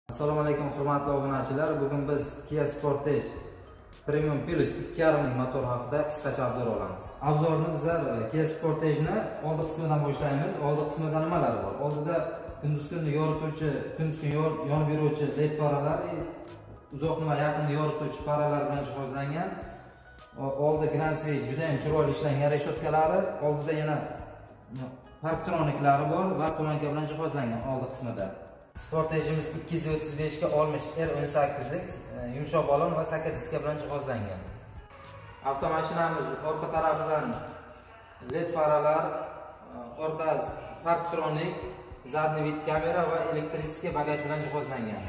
Assalomu alaykum hurmatli obunachilar. Bugun biz Kia Sportage Premium Plus 2.5 ning motor haqida qisqacha obzor olamiz. Obzorni bizlar Kia Sportage'ni oldi qismidan boshlaymiz. Oldi qismida nimalar bor? Oldida kunduz kuni yorituvchi, kunduz kuni yonib yuruvchi LED faralar, uzoq va yaqin yorituvchi faralar bilan jihozlangan. Oldi Grand Sway juda ham chiroyli ishlangan reshotkalari, oldida yana parktroniklari bor va qo'lanka bilan jihozlangan oldi qismida. Sportage'imiz 235 ga olmish R18 lik yumshoq balon va sakka diska bilan jihozlangan. Avtomashinamiz orqa tarafidan LED faralar, orqa parktronik, zadniy vid kamera va elektrik bagaj bilan jihozlangan.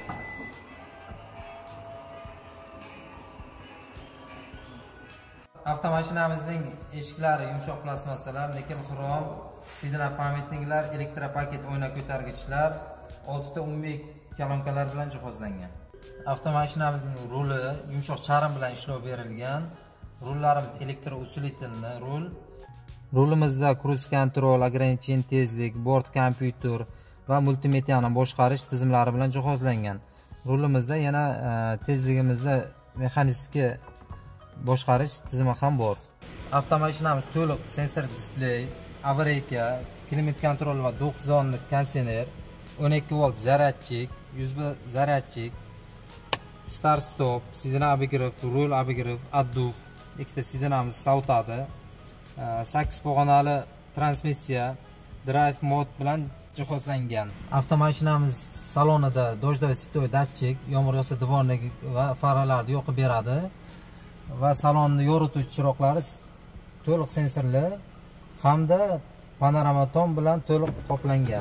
Avtomashinamizning eshiklari yumshoq plastmassalar, nikel xrom, sidra pametniklar, elektropaket oyna ko'targichlar, 6 ta umumiy kolonkalar bilan jihozlangan. Avtomashinamizning ruli yumshoq charm bilan ishlov berilgan. Rullarimiz elektrousilitilni rul. Rulimizda cruise control, ограничение tezlik, bort kompyuter va multimediani boshqarish tizimlari bilan jihozlangan. Rulimizda yana tezligimizda mexanik boshqarish tizimi ham bor. Avtomashinamiz to'liq sensor displey, avariyka, klimat kontrol va 9 zonli konditsioner, 12 volt zaryadchik, USB zaryadchik, start stop, sidina обогрев, rul обогрев, adduv, ikkita sidinamiz sovutadi, 8 pog'onali transmissiya, drive mod bilan jihozlangan. Avtomashinamiz salonida dojdoy sitoy datchik, yomg'ir yog'sa dvornik va faralarni yoqib beradi va salonni yorituvchi chiroqlari to'liq sensorli hamda panorama tom bilan to'liq qoplangan.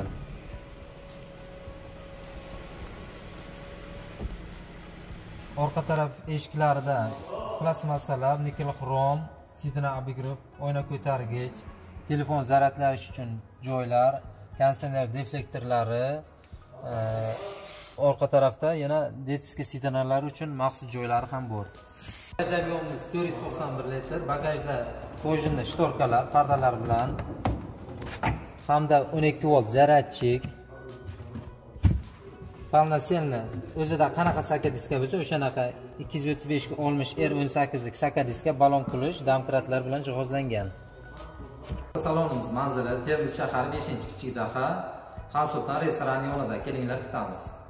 Orqa taraf eshiklarida plastmassalar, nikel xrom, sidra обогрев, oyna ko'targich, telefon zaryadlash uchun joylar, konditsioner deflektorlari, orqa tarafda yana detskiy sidralar uchun maxsus joylari ham bor. Bagaj ob'emimiz 491 litr, bagajda pojinli shtorkalar, pardalar bilan hamda 12 volt zaryadchik, polnosenli o'zida qanaqa sakka diska bo'lsa, o'shanaqa 235 ga olmish R18 lik sakka diska balon qilish, domkratlar bilan jihozlangan. Salonimiz manzili Termiz shahar 5-kichik daha, Xan Sulton restorani yonida. Kelinglar, kutamiz.